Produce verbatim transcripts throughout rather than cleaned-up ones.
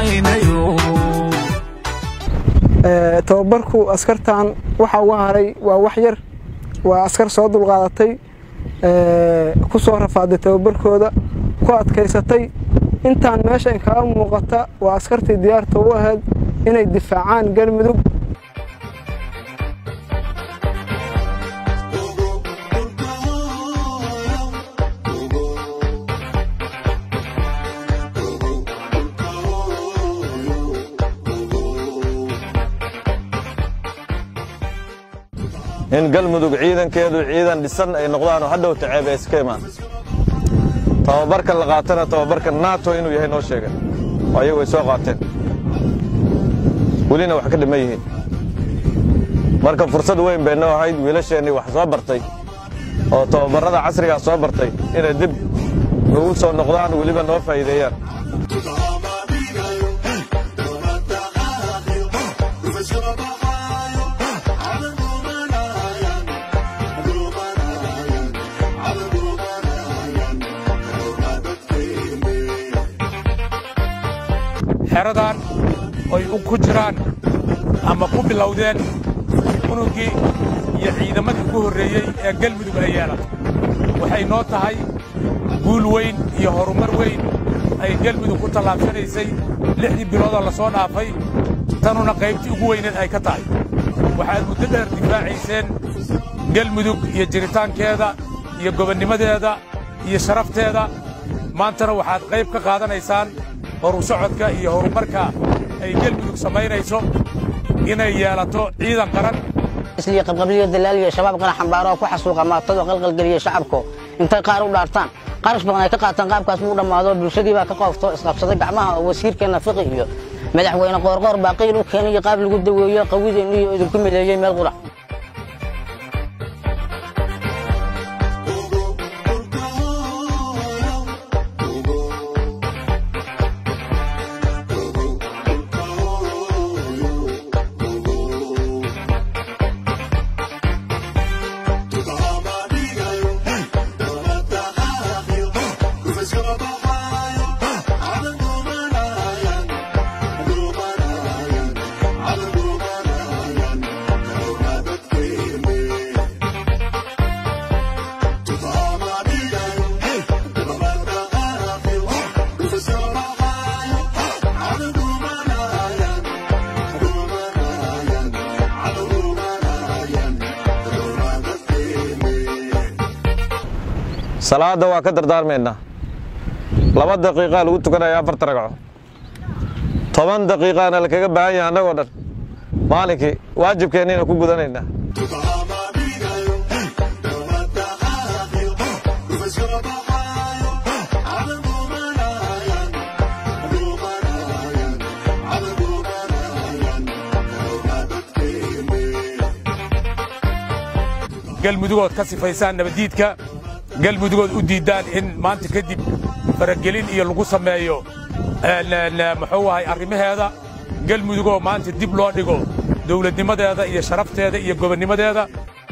shaqaynayo ee tababarku askartan waxa uu haray waa wax yar waa askar soo dulqaadatay ee ku soo rafaaday tababarkooda ku adkaysatay intaan meesha in ka muuqata waa askartii diyaarta u ahayd inay difaacaan galmudug in galmudug ciidankeedu ciidan dhisan ay noqdaan oo hadhow taceeb ay iska imaan tababarka la qaatana tababarka NATO inuu yahay noo sheegay oo ayagu ay soo qaateen welina wax ka dhiman yihiin marka fursad weyn bay noo ahayd wiilasheennii wax soo bartay oo tababarrada casrigaa soo bartay inay dib ugu soo noqdaan weliba noo faa'iideeyaan xeradan ay ku jiraan ama ku bilowdeen unugii iyo ciidamadii ugu horreeyey ee galmudug ay yeelato waxay noo tahay guul weyn iyo horumar weyn ay galmudug ku tallaabsanaysay lixdii biloodoo la soo dhaafay tanuna qaybtii ugu weyneed ay ka tahay waxaad muddo dheer difaacayseen galmudug iyo jiritaankeeda iyo gobonnimadeeda iyo sharafteeda maantana waxaad qayb ka qaadanaysaan horu socodka iyo horumarka ay galmudug samaynayso inay yeelato ciidan qaran isliya qabqabliyo dalaaliyo shabaab qana xambaaro ku xasuuqa maatado qalqal galiyo shacabku intay qaar u dhaartaan qarash badan ay ka qaataan qaabkaas muu dhamaado bulshadii baa ka qoofto isqabsaday gacmaha wasiirkeena fiqi iyo madaxweyne qoorqoor baaqiil u keenay qaab lagu daweeyo qawideen iyo idinku mideeyay meel qura salaada waa ka dardaarmeynaa laba daqiiqa lagu tukanayaa afarta ragco toban daqiiqaana la kaga baahan yahay annagoo dhan maalinkii waajibkeenniina ku gudanaynaa galmudugood ka sifaysaan nabadiidka galmudugood u diidaan in maanta kadib faragelin iyo lagu sameeyo muxuu ahay arrimaheeda galmudugoo maanta dib loo dhigo dawladnimadeeda iyo sharafteeda iyo gobonnimadeeda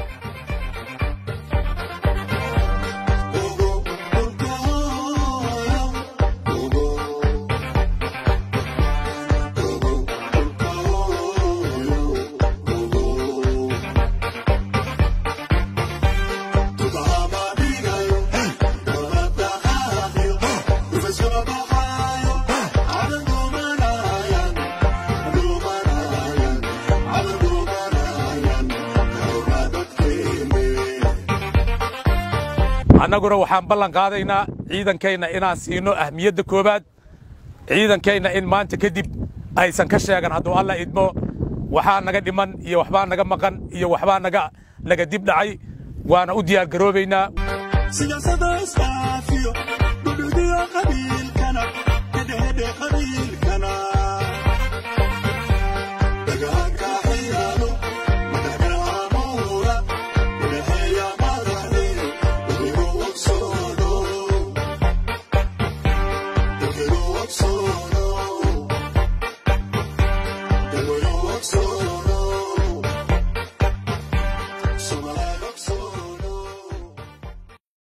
annaguna waxaan ballan qaadaynaa ciidankeenna inaan siino ahmiyadda koobaad ciidankeenna in maanta kadib aysan ka sheegan hadduu alla idmo waxaa naga dhiman iyo waxbaa naga maqan iyo waxbaa naga naga dib dhacay waana u diyaar garoobaynaa